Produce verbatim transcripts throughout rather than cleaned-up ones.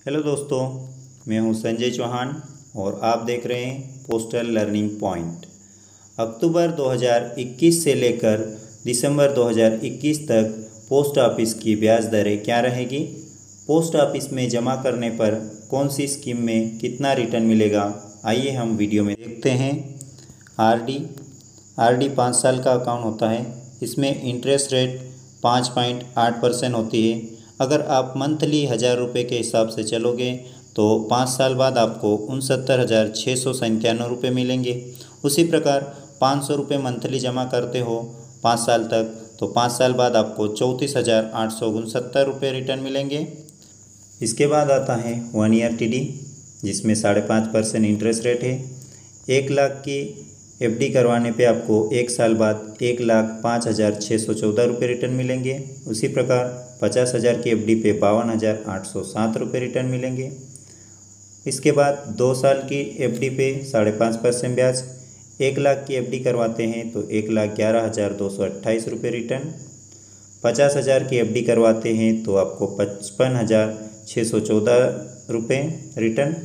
Hello दोस्तों, मैं हूं संजय चौहान और आप देख रहे हैं पोस्टल लर्निंग पॉइंट। अक्टूबर दो हज़ार इक्कीस से लेकर दिसंबर दो हज़ार इक्कीस तक पोस्ट ऑफिस की ब्याज दरें क्या रहेगी, पोस्ट ऑफिस में जमा करने पर कौन सी स्कीम में कितना रिटर्न मिलेगा, आइए हम वीडियो में देखते हैं। आरडी आरडी पाँच साल का अकाउंट होता है। इसमें इंटरेस्ट रेट पाँच पॉइंट आठ परसेंट होती है। अगर आप मंथली हज़ार रुपये के हिसाब से चलोगे तो पाँच साल बाद आपको उनसत्तर हज़ार छः सौ संतानवे रुपये मिलेंगे। उसी प्रकार पाँच सौ रुपये मंथली जमा करते हो पाँच साल तक तो पाँच साल बाद आपको चौंतीस हज़ार आठ सौ उनसत्तर रुपये रिटर्न मिलेंगे। इसके बाद आता है वन ईयर टी डी, जिसमें साढ़े पाँच परसेंट इंटरेस्ट रेट है। एक लाख की एफ डी करवाने पे आपको एक साल बाद एक लाख पाँच हज़ार छः सौ चौदह रुपये रिटर्न मिलेंगे। उसी प्रकार पचास हज़ार की एफ डी पे बावन हज़ार आठ सौ सात रुपये रिटर्न मिलेंगे। इसके बाद दो साल की एफ डी पे साढ़े पाँच परसेंट ब्याज, एक लाख की एफ डी करवाते हैं तो एक लाख ग्यारह हज़ार दो सौ अट्ठाईस रुपये रिटर्न। पचास हज़ार की एफ डी करवाते हैं तो आपको पचपन हज़ार छः सौ चौदह रुपये रिटर्न।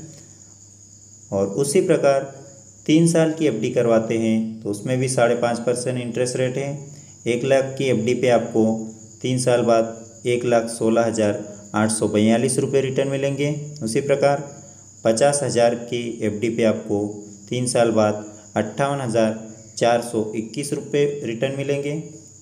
और उसी प्रकार तीन साल की एफ डी करवाते हैं तो उसमें भी साढ़े पाँच परसेंट इंटरेस्ट रेट है। एक लाख की एफ डी पे आपको तीन साल बाद एक लाख सोलह हज़ार आठ सौ बयालीस रुपये रिटर्न मिलेंगे। उसी प्रकार पचास हज़ार की एफ डी पे आपको तीन साल बाद अट्ठावन हज़ार चार सौ इक्कीस रुपये रिटर्न मिलेंगे।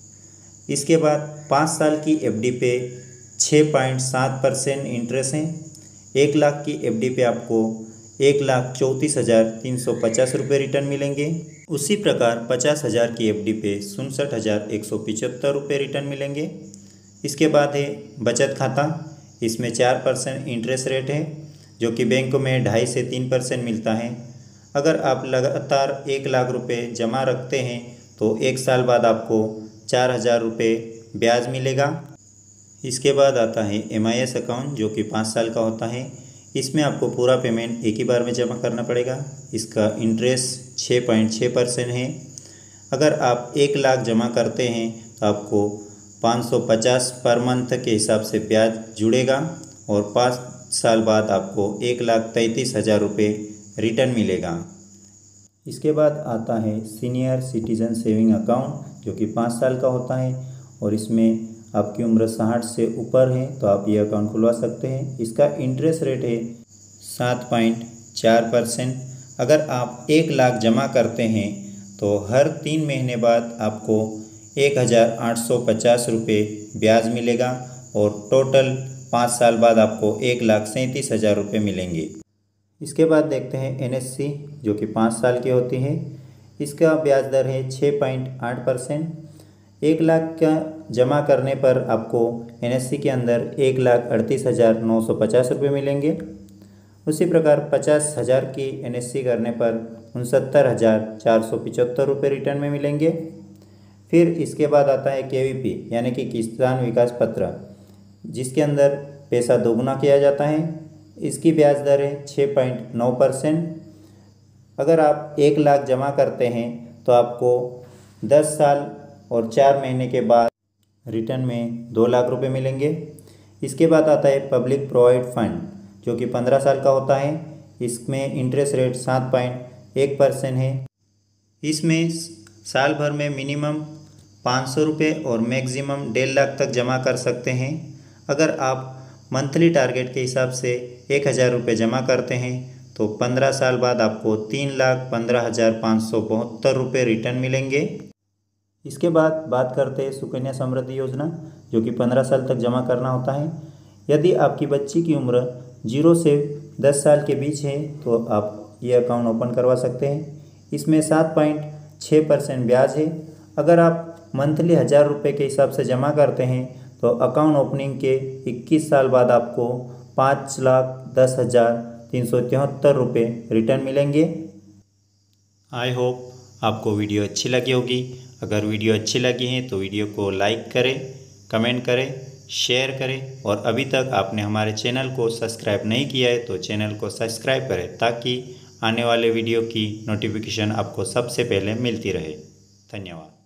इसके बाद पाँच साल की एफ डी पे छः पॉइंट सात परसेंट इंटरेस्ट हैं। एक लाख की एफ डी पे आपको एक लाख चौंतीस हज़ार तीन सौ पचास रुपये रिटर्न मिलेंगे। उसी प्रकार पचास हज़ार की एफ डी पे उनसठ हज़ार एक सौ पिचहत्तर रुपये रिटर्न मिलेंगे। इसके बाद है बचत खाता। इसमें चार परसेंट इंटरेस्ट रेट है, जो कि बैंकों में ढाई से तीन परसेंट मिलता है। अगर आप लगातार एक लाख रुपये जमा रखते हैं तो एक साल बाद आपको चार हज़ार रुपये ब्याज मिलेगा। इसके बाद आता है एम आई एस अकाउंट, जो कि पाँच साल का होता है। इसमें आपको पूरा पेमेंट एक ही बार में जमा करना पड़ेगा। इसका इंटरेस्ट छः पॉइंट छः परसेंट है। अगर आप एक लाख जमा करते हैं तो आपको पाँच सौ पचास पर मंथ के हिसाब से ब्याज जुड़ेगा और पाँच साल बाद आपको एक लाख तैंतीस हज़ार रुपये रिटर्न मिलेगा। इसके बाद आता है सीनियर सिटीजन सेविंग अकाउंट, जो कि पाँच साल का होता है और इसमें आपकी उम्र साठ से ऊपर है तो आप ये अकाउंट खुलवा सकते हैं। इसका इंटरेस्ट रेट है सात पॉइंट चार परसेंट। अगर आप एक लाख जमा करते हैं तो हर तीन महीने बाद आपको एक हज़ार आठ सौ पचास रुपये ब्याज मिलेगा और टोटल पाँच साल बाद आपको एक लाख सैंतीस हज़ार रुपये मिलेंगे। इसके बाद देखते हैं एन एस सी, जो कि पाँच साल की होती है। इसका ब्याज दर है छः पॉइंट आठ परसेंट। एक लाख का जमा करने पर आपको एन एस सी के अंदर एक लाख अड़तीस हज़ार नौ सौ पचास रुपये मिलेंगे। उसी प्रकार पचास हज़ार की एन एस सी करने पर उनसत्तर हज़ार चार सौ पचहत्तर रुपये रिटर्न में मिलेंगे। फिर इसके बाद आता है के वी पी, यानी कि किसान विकास पत्र, जिसके अंदर पैसा दोगुना किया जाता है। इसकी ब्याज दर है छः पॉइंट नौ परसेंट। अगर आप एक लाख जमा करते हैं तो आपको दस साल और चार महीने के बाद रिटर्न में दो लाख रुपए मिलेंगे। इसके बाद आता है पब्लिक प्रोविडेंट फंड, जो कि पंद्रह साल का होता है। इसमें इंटरेस्ट रेट सात पॉइंट एक परसेंट है। इसमें साल भर में मिनिमम पाँच सौ रुपये और मैक्सिमम डेढ़ लाख तक जमा कर सकते हैं। अगर आप मंथली टारगेट के हिसाब से एक हज़ार रुपये जमा करते हैं तो पंद्रह साल बाद आपको तीन लाख पंद्रह हज़ार पाँच सौ बहत्तर रुपये रिटर्न मिलेंगे। इसके बाद बात करते हैं सुकन्या समृद्धि योजना, जो कि पंद्रह साल तक जमा करना होता है। यदि आपकी बच्ची की उम्र जीरो से दस साल के बीच है तो आप ये अकाउंट ओपन करवा सकते हैं। इसमें सात पॉइंट छः परसेंट ब्याज है। अगर आप मंथली हज़ार रुपये के हिसाब से जमा करते हैं तो अकाउंट ओपनिंग के इक्कीस साल बाद आपको पाँच लाख दस हज़ार तीन सौ तिहत्तर रुपये रिटर्न मिलेंगे। आई होप आपको वीडियो अच्छी लगी होगी। अगर वीडियो अच्छी लगी है तो वीडियो को लाइक करें, कमेंट करें, शेयर करें और अभी तक आपने हमारे चैनल को सब्सक्राइब नहीं किया है तो चैनल को सब्सक्राइब करें, ताकि आने वाले वीडियो की नोटिफिकेशन आपको सबसे पहले मिलती रहे। धन्यवाद।